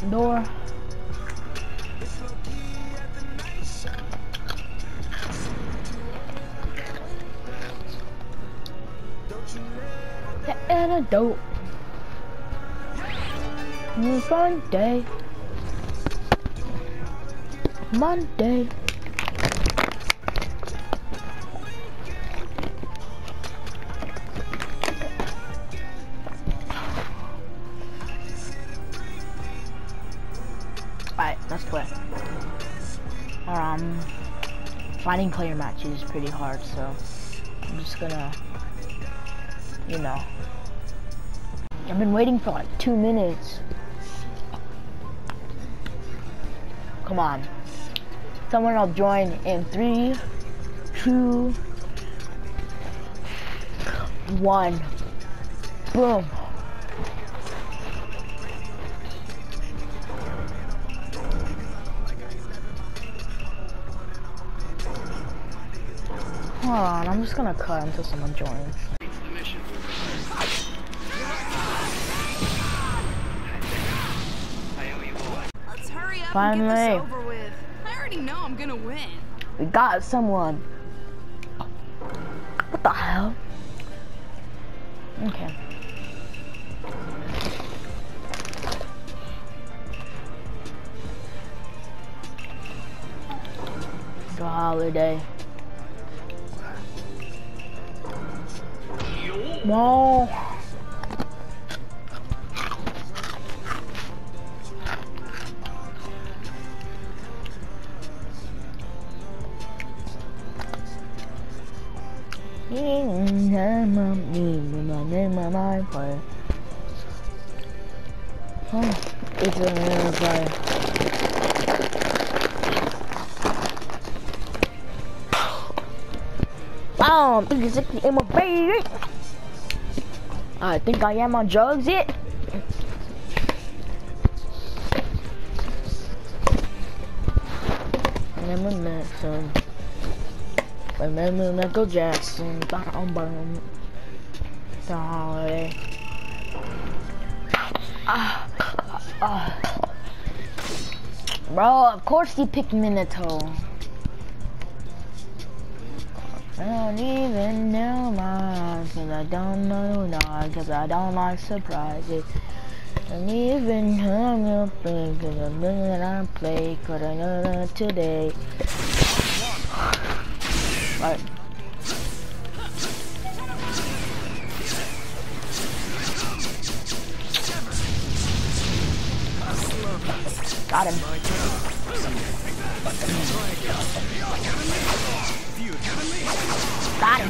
Door. The antidote. New Monday. Monday. Alright, let's quit. Finding player matches is pretty hard, so I'm just gonna, you know. I've been waiting for like 2 minutes. Come on. Someone will join in 3, 2, 1. Boom. Hold on, I'm just gonna cut until someone joins. Let's hurry up Finally. and get this over with. I already know I'm gonna win. We got someone. What the hell? Okay. The holiday. No. It's a play. Bam! 360 in my baby. I think I am on drugs yet. Remember Jackson. Remember Michael Jackson. Boom. The holiday. Bro, of course he picked Minato. I don't even know mine, cause I don't know not, cause I don't like surprises. And even hung up cause I'm looking I play, cause I know that today. Right. Got him. Got him.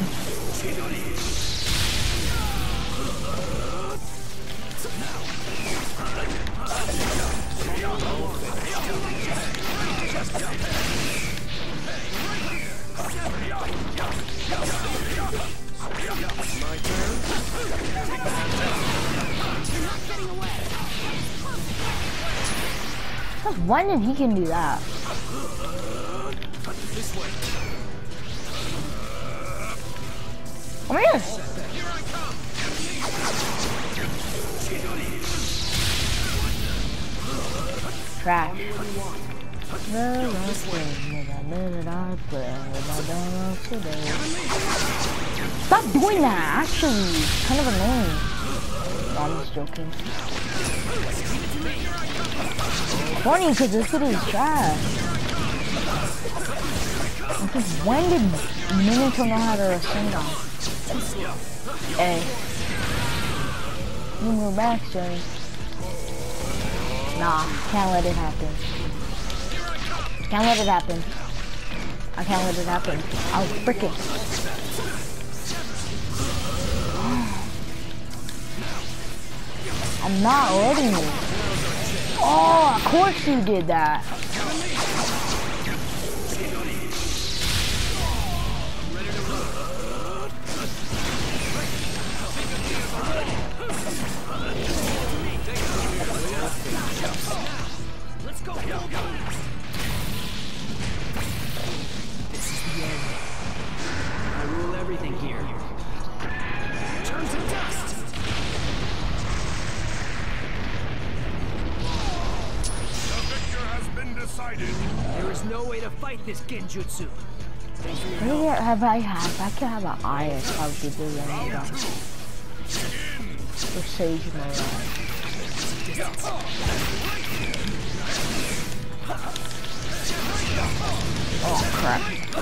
When did he can do that? Come here. Trash. Stop doing that, actually. It's kind of annoying. No, I'm just joking. Funny, because this kid is trash. Because when did Minato know how to respond on? Hey. You move back, Joey. Nah, can't let it happen. Can't let it happen. I can't let it happen. I'll frick it. I'm not letting you. Oh, of course you did that. Let's go. This is the end. I rule everything here. Turn to dust. There is no way to fight this genjutsu. Maybe if I could have an eye, I'd probably do that. Or sage my life. Oh crap.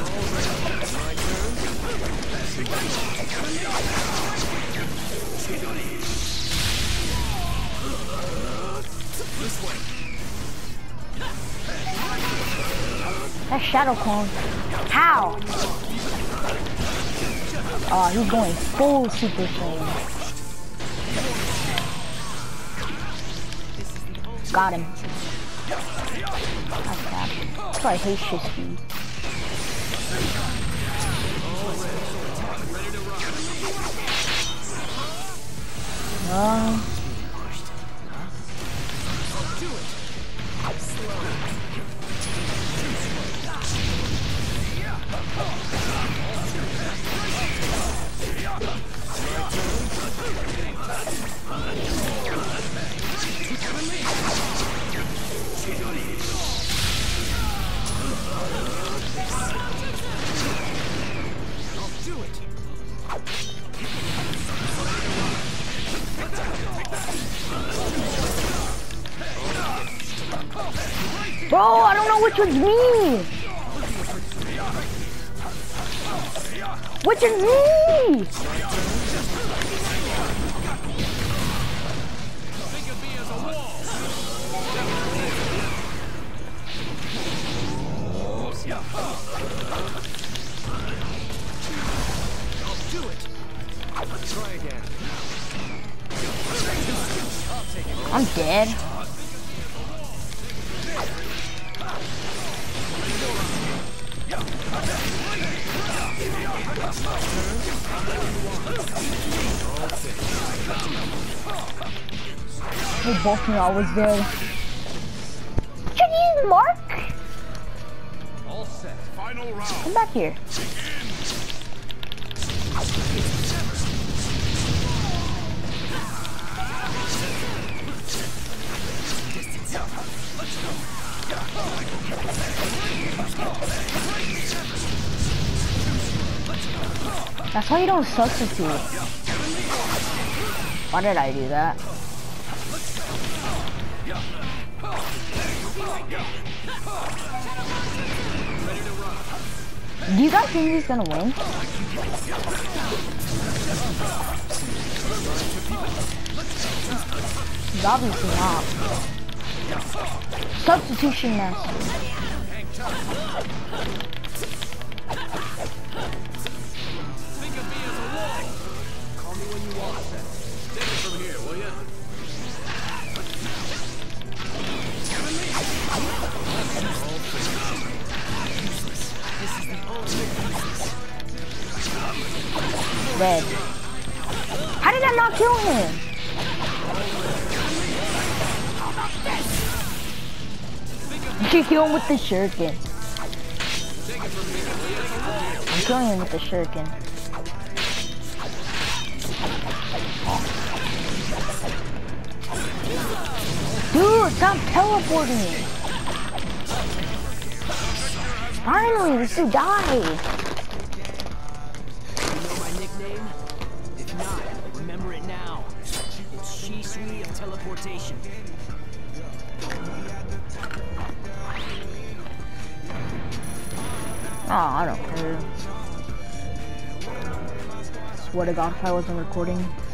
That's Shadow Clone. How? Oh, he's going full Super Saiyan. Got him. That's bad. That's why I hate Shisky. Bro, I don't know which one's me! Which is me? I'm dead. They both knew I was dead. Jeez, Mark! All set. Final round. Come back here. That's why you don't substitute. Why did I do that? Do you guys think he's gonna win? He's obviously not. Substitution master. Think of me as a wall. Call me when you want. Take it from here, will ya? Dead. How did I not kill him? You should kill him with the shuriken. I'm killing him with the shuriken. Dude, stop teleporting! Finally, this dude died! You know my nickname? If not, remember it now. It's Shisui of teleportation. Oh, I don't care. Swear to God, if I wasn't recording.